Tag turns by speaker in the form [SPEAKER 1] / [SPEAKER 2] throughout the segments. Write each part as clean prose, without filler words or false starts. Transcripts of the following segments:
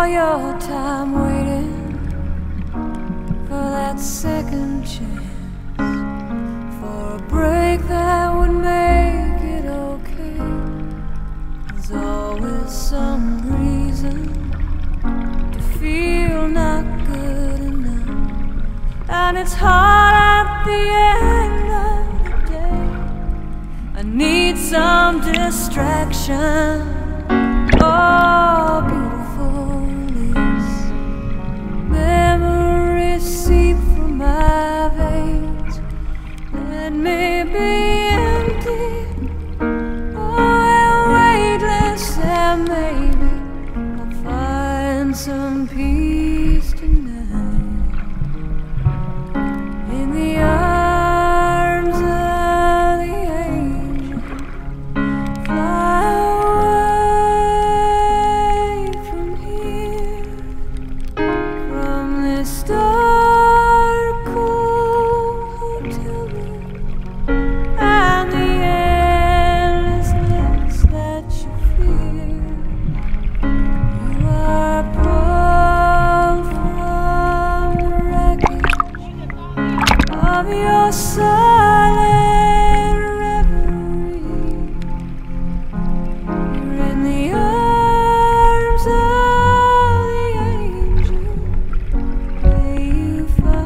[SPEAKER 1] all your time waiting for that second chance, for a break that would make it okay. There's always some reason to feel not good enough, and it's hard at the end of the day. I need some distraction. Oh, beautiful release. Memories seep through my veins. Let me be empty, oh, and weightless, and maybe I'll find some peace tonight in the arms of the angel. Fly away from here, from this dark, cold hotel room, and the endlessness that you fear. You are pulled from the wreckage of your silent reverie. You're in the arms of the angel. May you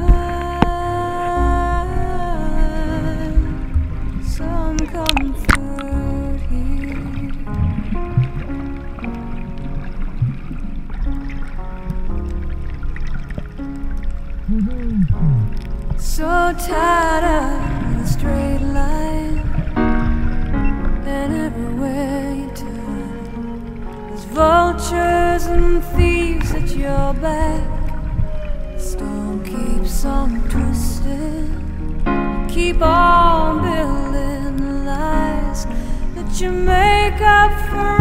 [SPEAKER 1] find some comfort here. So tired of the straight line, and everywhere you turn, there's vultures and thieves at your back. The storm keeps on twisting. Keep on building the lies that you make up for